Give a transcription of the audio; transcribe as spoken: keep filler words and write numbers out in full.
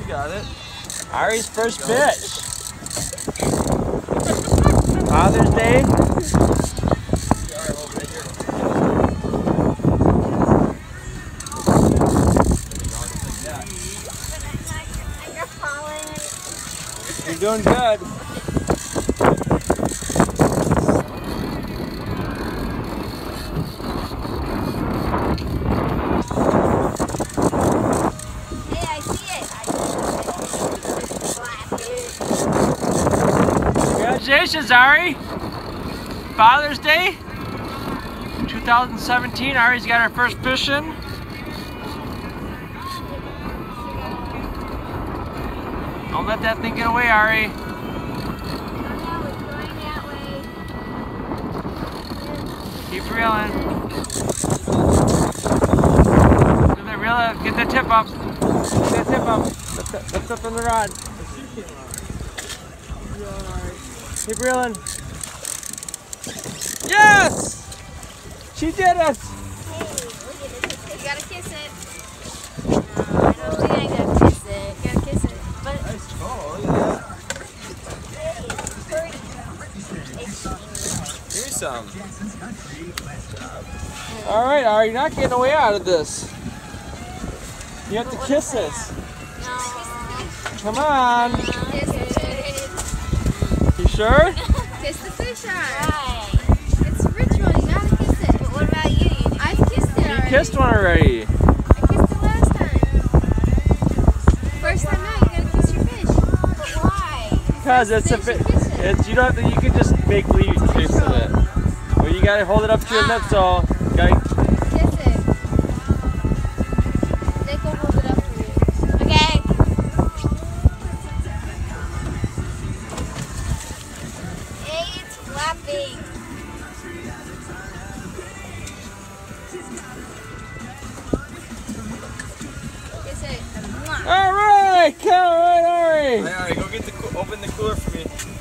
got it. Ari's first fish. Father's Day. You're doing good. Hey, I see it. Congratulations, Ari. Father's Day two thousand seventeen. Ari's got her first fish in. Don't let that thing get away, Ari. Oh, it's going that way. Keep reeling. Get that reel up. Get that tip up. Get that tip up. Lift up, lift up on the rod. Keep reeling. Yes! She did it! Hey, look at it. You gotta kiss it. No, I don't think I gotta kiss it. You gotta kiss it. But Nice call, look at that. Give me some. Alright, Ari, you're not getting away out of this. You have to kiss this. no. Come on. Kiss it. You sure? Kiss the fish eye. It's a ritual. You gotta kiss it. But what about you? I've kissed it You already. kissed one already. I kissed it last time. First time out, you gotta kiss your fish. But why? Because it's a Fish, bit. you kiss it. It's you don't have to, you can just make believe you kiss it. Well, you gotta hold it up to your lips, so you gotta. Kiss it. Nick will hold it up for you. Okay. Hey, it's flapping. Kiss it. Mwah. All right, come on, Ari. Hey, Ari, go get the coo- open the cooler for me.